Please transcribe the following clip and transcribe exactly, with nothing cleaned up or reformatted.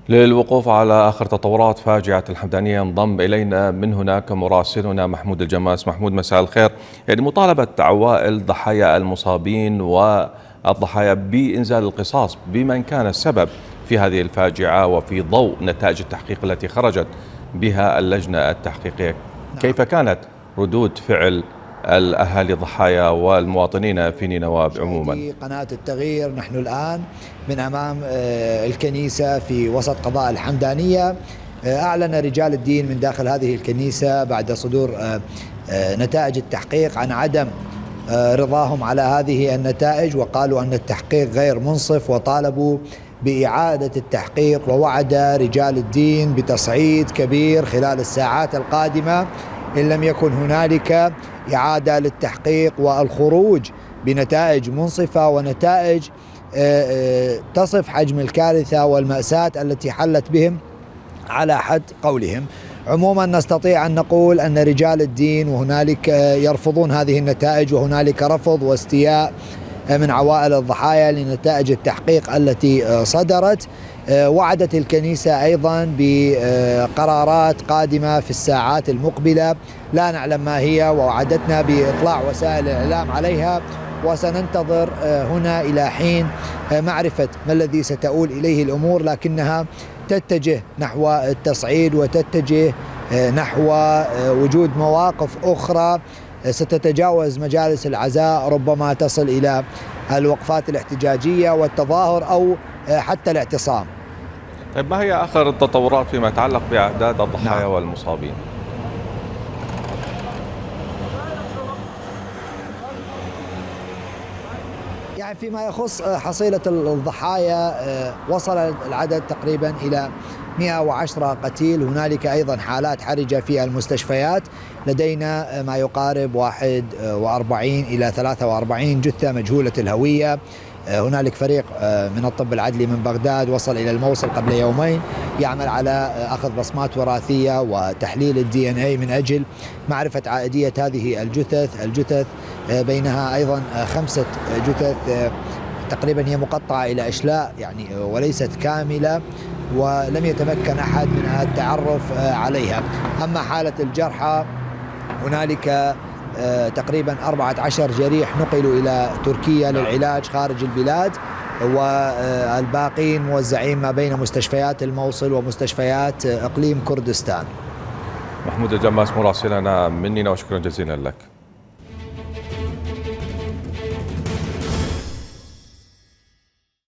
للوقوف على آخر تطورات فاجعة الحمدانية انضم إلينا من هناك مراسلنا محمود الجماس. محمود، مساء الخير. يعني مطالبة عوائل ضحايا المصابين والضحايا بإنزال القصاص بمن كان السبب في هذه الفاجعة وفي ضوء نتائج التحقيق التي خرجت بها اللجنة التحقيقية. كيف كانت ردود فعل الأهالي ضحايا والمواطنين في نينوى عموما؟ في قناة التغيير نحن الآن من أمام الكنيسة في وسط قضاء الحمدانية. أعلن رجال الدين من داخل هذه الكنيسة بعد صدور نتائج التحقيق عن عدم رضاهم على هذه النتائج، وقالوا أن التحقيق غير منصف، وطالبوا بإعادة التحقيق، ووعد رجال الدين بتصعيد كبير خلال الساعات القادمة إن لم يكن هنالك إعادة للتحقيق والخروج بنتائج منصفة ونتائج تصف حجم الكارثة والمأساة التي حلت بهم على حد قولهم. عموما نستطيع أن نقول أن رجال الدين وهنالك يرفضون هذه النتائج، وهنالك رفض واستياء من عوائل الضحايا لنتائج التحقيق التي صدرت. وعدت الكنيسة أيضا بقرارات قادمة في الساعات المقبلة لا نعلم ما هي، ووعدتنا بإطلاع وسائل الإعلام عليها، وسننتظر هنا إلى حين معرفة ما الذي ستؤول إليه الأمور، لكنها تتجه نحو التصعيد وتتجه نحو وجود مواقف أخرى ستتجاوز مجالس العزاء، ربما تصل إلى الوقفات الاحتجاجية والتظاهر أو حتى الاعتصام. طيب، ما هي آخر التطورات فيما يتعلق بأعداد الضحايا نعم. والمصابين؟ يعني فيما يخص حصيلة الضحايا وصل العدد تقريبا إلى مئة وعشرة قتيل. هنالك أيضا حالات حرجة في المستشفيات، لدينا ما يقارب واحد وأربعين إلى ثلاثة وأربعين جثة مجهولة الهوية. هنالك فريق من الطب العدلي من بغداد وصل إلى الموصل قبل يومين يعمل على أخذ بصمات وراثية وتحليل الدي ان اي من أجل معرفة عائدية هذه الجثث. الجثث بينها أيضا خمسة جثث تقريبا هي مقطعة إلى أشلاء يعني وليست كاملة، ولم يتمكن أحد من التعرف عليها. أما حالة الجرحى هنالك تقريبا أربعة عشر جريح نقلوا إلى تركيا للعلاج خارج البلاد، والباقين موزعين ما بين مستشفيات الموصل ومستشفيات إقليم كردستان. محمود الجماس مراسلنا من نينوى، وشكرا جزيلا لك.